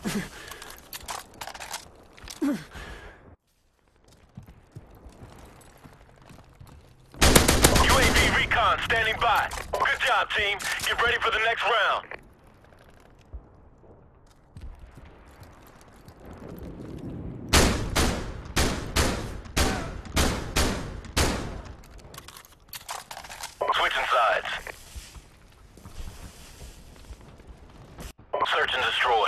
UAV recon standing by. Good job, team. Get ready for the next round. Switching sides. Search and destroy.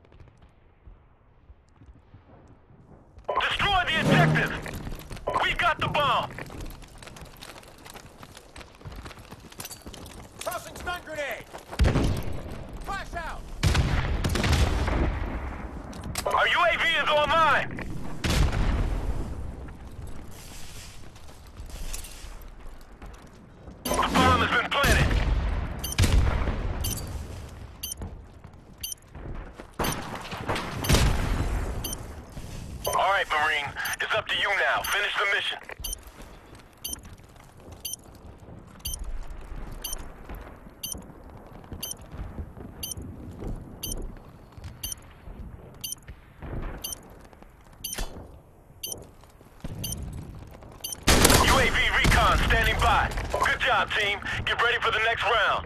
Destroy the objective! We got the bomb! Tossing stun grenade! Flash out! Our UAV is online! The bomb has been planted! Alright, Marine. It's up to you now. Finish the mission. UAV recon standing by. Good job, team. Get ready for the next round.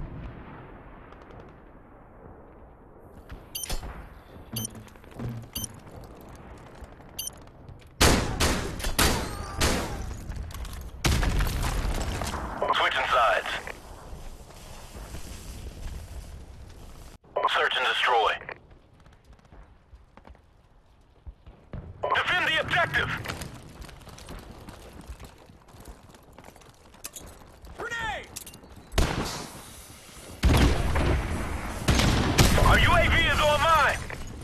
Switching sides. Search and destroy. Defend the objective! Grenade! Our UAV is online!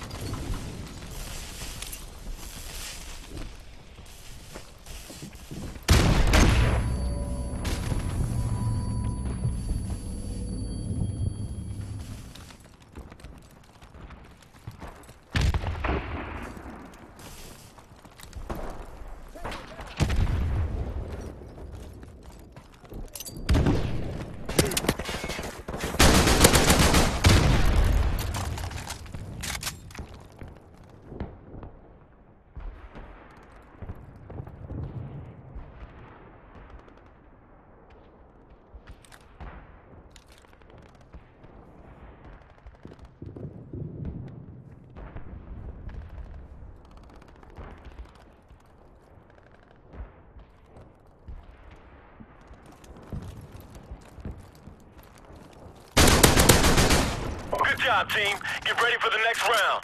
Good job, team. Get ready for the next round.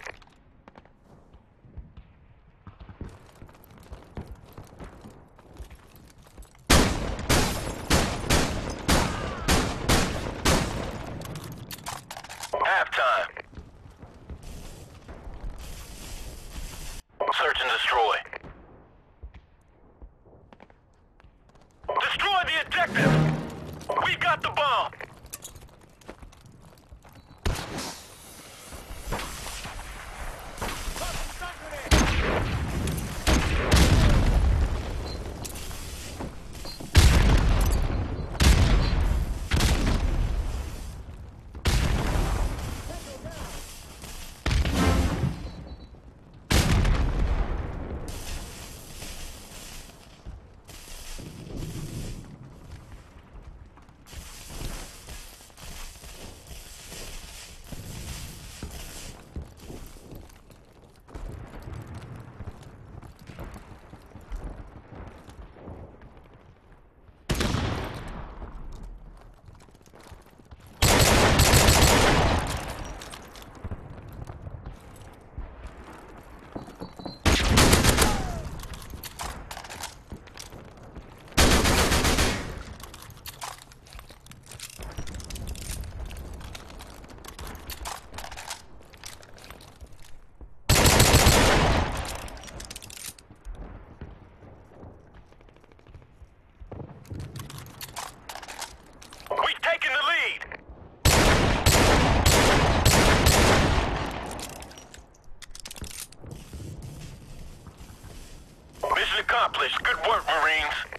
Halftime. Search and destroy. Destroy the objective! We got the bomb! Tossing stun grenade! Mission accomplished. Good work, Marines.